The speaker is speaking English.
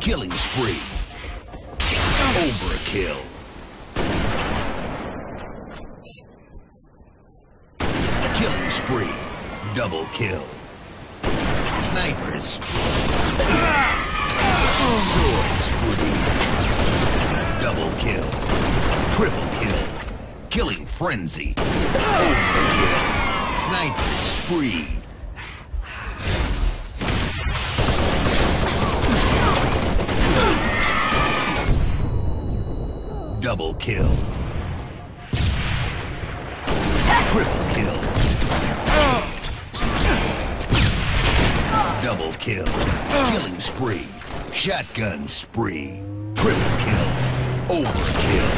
Killing spree. Overkill. Killing spree. Double kill. Sniper spree. Sword spree. Double kill. Triple kill. Killing frenzy. Overkill. Sniper spree. Double kill. Triple kill. Double kill. Killing spree. Shotgun spree. Triple kill. Overkill.